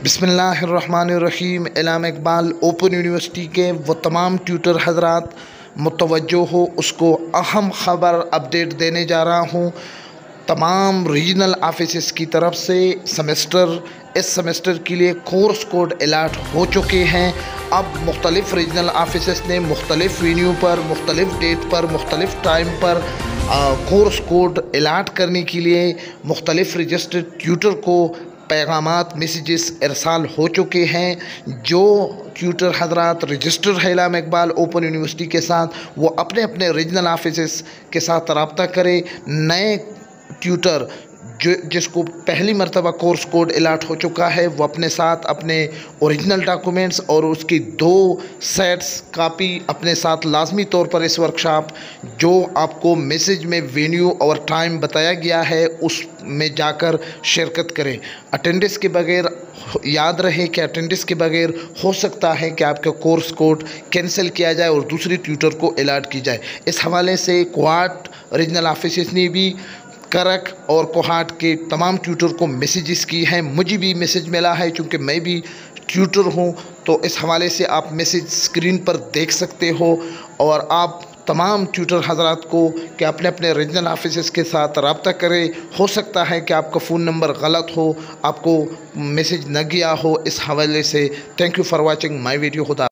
बिस्मिल्लाहिर्रहमानिर्रहीम। इल्म Iqbal open university के वो तमाम ट्यूटर हज़रात मुतवज्जो हो, उसको अहम ख़बर अपडेट देने जा रहा हूँ। तमाम रीजनल ऑफिस की तरफ से इस सेमेस्टर के लिए कोर्स कोड अलाट हो चुके हैं। अब मुख्तलिफ़ रीजनल ऑफिस ने मुख्तलिफ़ वेन्यू पर, मुख्तलिफ़ डेट पर, मुख्तलिफ़ टाइम पर कोर्स कोड अलाट करने के लिए मुख्तलिफ़ रजिस्टर्ड ट्यूटर को पैगामात मैसेजेस इरसाल हो चुके हैं। जो ट्यूटर हज़रात रजिस्टर है इल्म इकबाल ओपन यूनिवर्सिटी के साथ, वो अपने अपने रीजनल ऑफिस के साथ रब्ता करें। नए ट्यूटर जिसको पहली मरतबा कोर्स कोड अलाट हो चुका है, वो अपने साथ अपने ओरिजिनल डॉक्यूमेंट्स और उसकी 2 सेट्स कापी अपने साथ लाजमी तौर पर इस वर्कशॉप जो आपको मैसेज में वेन्यू और टाइम बताया गया है उसमें जाकर शिरकत करें। अटेंडेंस के बगैर याद रहे कि अटेंडेंस के बगैर हो सकता है कि आपका कोर्स कोड कैंसिल किया जाए और दूसरी ट्यूटर को अलाट की जाए। इस हवाले से क्वाड रीजनल ऑफिस ने भी करक और कोहाट के तमाम ट्यूटर को मैसेजेस की हैं। मुझे भी मैसेज मिला है चूँकि मैं भी ट्यूटर हूं, तो इस हवाले से आप मैसेज स्क्रीन पर देख सकते हो। और आप तमाम ट्यूटर हज़रात को कि अपने अपने रीजनल ऑफिस के साथ रब्ता करें। हो सकता है कि आपका फ़ोन नंबर गलत हो, आपको मैसेज न गया हो। इस हवाले से thank you for watching my video. खुदा।